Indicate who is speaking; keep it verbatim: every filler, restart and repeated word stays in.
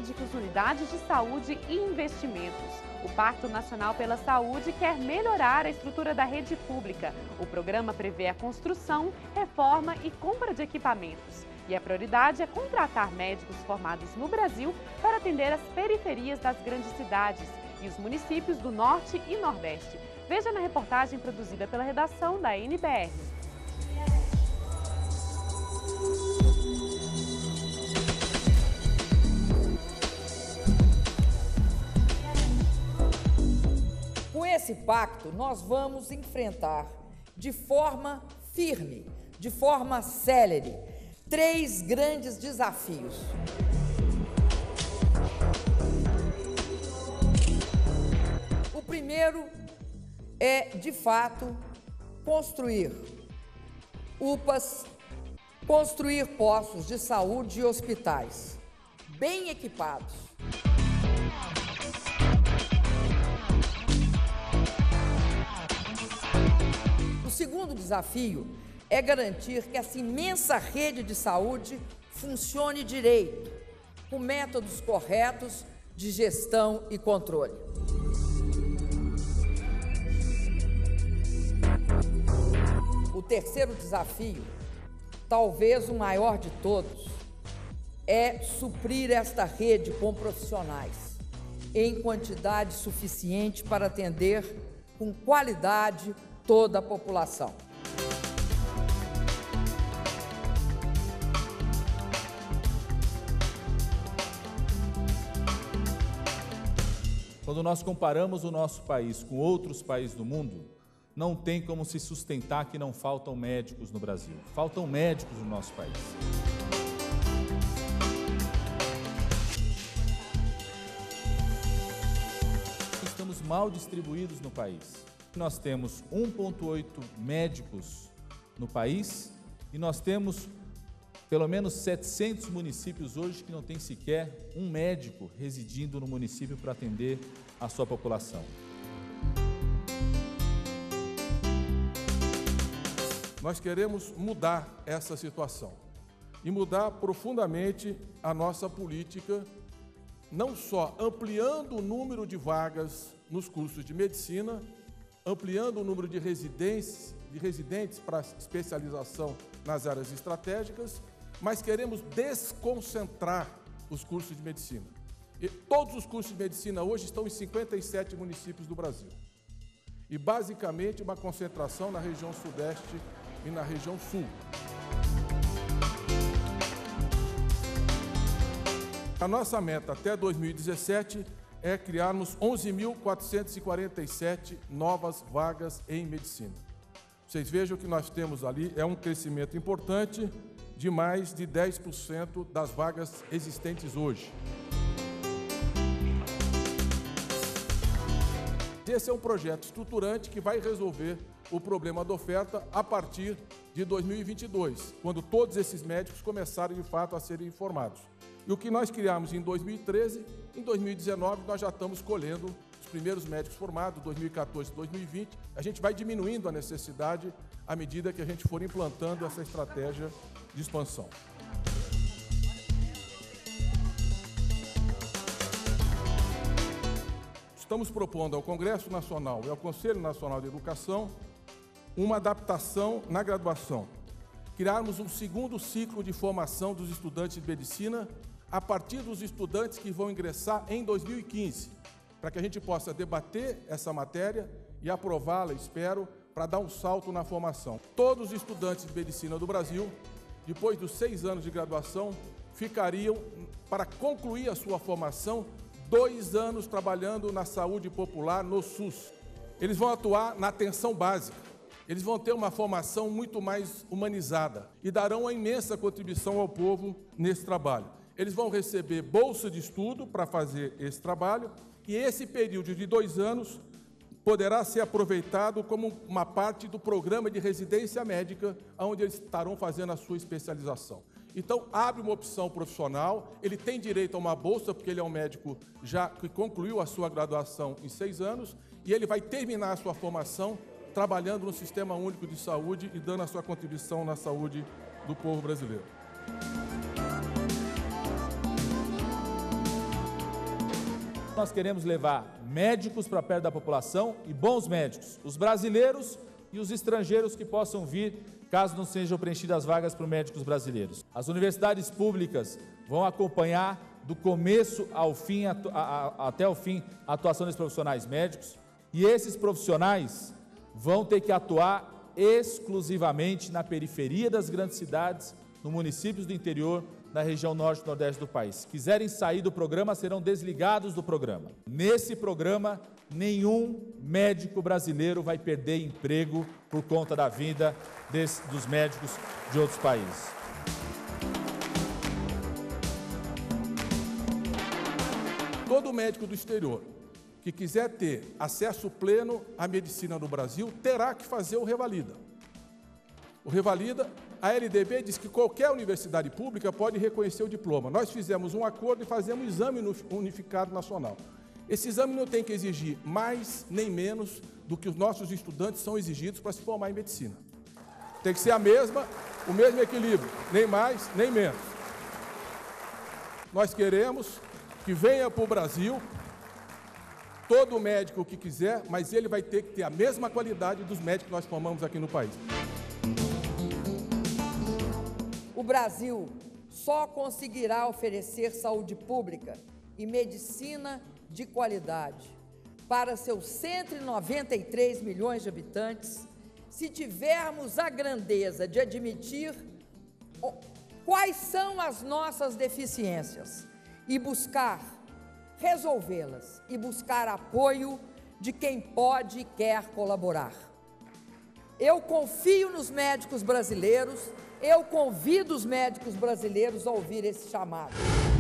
Speaker 1: médicos, unidades de saúde e investimentos. O Pacto Nacional pela Saúde quer melhorar a estrutura da rede pública. O programa prevê a construção, reforma e compra de equipamentos. E a prioridade é contratar médicos formados no Brasil para atender as periferias das grandes cidades e os municípios do Norte e Nordeste. Veja na reportagem produzida pela redação da N B R.
Speaker 2: Com esse pacto, nós vamos enfrentar de forma firme, de forma célere, três grandes desafios. O primeiro é, de fato, construir U P As, construir postos de saúde e hospitais bem equipados. O segundo desafio é garantir que essa imensa rede de saúde funcione direito, com métodos corretos de gestão e controle. O terceiro desafio, talvez o maior de todos, é suprir esta rede com profissionais em quantidade suficiente para atender com qualidade toda a população.
Speaker 3: Quando nós comparamos o nosso país com outros países do mundo, não tem como se sustentar que não faltam médicos no Brasil. Faltam médicos no nosso país. Estamos mal distribuídos no país. Nós temos um vírgula oito médicos no país e nós temos pelo menos setecentos municípios hoje que não tem sequer um médico residindo no município para atender a sua população.
Speaker 4: Nós queremos mudar essa situação e mudar profundamente a nossa política, não só ampliando o número de vagas nos cursos de medicina, ampliando o número de residentes, de residentes para especialização nas áreas estratégicas, mas queremos desconcentrar os cursos de medicina. E todos os cursos de medicina hoje estão em cinquenta e sete municípios do Brasil. E basicamente uma concentração na região sudeste e na região sul. A nossa meta até dois mil e dezessete é criarmos onze mil quatrocentas e quarenta e sete novas vagas em medicina. Vocês vejam que nós temos ali é um crescimento importante de mais de dez por cento das vagas existentes hoje. Esse é um projeto estruturante que vai resolver o problema da oferta a partir de dois mil e vinte e dois, quando todos esses médicos começarem de fato a serem formados. E o que nós criamos em dois mil e treze, em dois mil e dezenove nós já estamos colhendo os primeiros médicos formados, dois mil e quatorze, dois mil e vinte. A gente vai diminuindo a necessidade à medida que a gente for implantando essa estratégia de expansão. Estamos propondo ao Congresso Nacional e ao Conselho Nacional de Educação uma adaptação na graduação. Criarmos um segundo ciclo de formação dos estudantes de medicina a partir dos estudantes que vão ingressar em dois mil e quinze, para que a gente possa debater essa matéria e aprová-la, espero, para dar um salto na formação. Todos os estudantes de medicina do Brasil, depois dos seis anos de graduação, ficariam, para concluir a sua formação, dois anos trabalhando na saúde popular no SUS. Eles vão atuar na atenção básica. Eles vão ter uma formação muito mais humanizada e darão uma imensa contribuição ao povo nesse trabalho. Eles vão receber bolsa de estudo para fazer esse trabalho e esse período de dois anos poderá ser aproveitado como uma parte do programa de residência médica, onde eles estarão fazendo a sua especialização. Então, abre uma opção profissional, ele tem direito a uma bolsa, porque ele é um médico já que concluiu a sua graduação em seis anos, e ele vai terminar a sua formação trabalhando no Sistema Único de Saúde e dando a sua contribuição na saúde do povo brasileiro.
Speaker 3: Nós queremos levar médicos para perto da população e bons médicos, os brasileiros e os estrangeiros que possam vir, caso não sejam preenchidas as vagas para os médicos brasileiros. As universidades públicas vão acompanhar do começo ao fim, a, a, até o fim, a atuação dos profissionais médicos, e esses profissionais vão ter que atuar exclusivamente na periferia das grandes cidades, nos municípios do interior, na região norte e nordeste do país. Se quiserem sair do programa, serão desligados do programa. Nesse programa, nenhum médico brasileiro vai perder emprego por conta da vinda desse, dos médicos de outros países.
Speaker 4: Todo médico do exterior que quiser ter acesso pleno à medicina no Brasil terá que fazer o Revalida. O Revalida, a L D B diz que qualquer universidade pública pode reconhecer o diploma. Nós fizemos um acordo e fazemos um exame unificado nacional. Esse exame não tem que exigir mais nem menos do que os nossos estudantes são exigidos para se formar em medicina. Tem que ser a mesma, o mesmo equilíbrio, nem mais, nem menos. Nós queremos que venha para o Brasil todo médico que quiser, mas ele vai ter que ter a mesma qualidade dos médicos que nós formamos aqui no país.
Speaker 2: O Brasil só conseguirá oferecer saúde pública e medicina de qualidade para seus cento e noventa e três milhões de habitantes se tivermos a grandeza de admitir quais são as nossas deficiências e buscar resolvê-las e buscar apoio de quem pode e quer colaborar. Eu confio nos médicos brasileiros, eu convido os médicos brasileiros a ouvir esse chamado.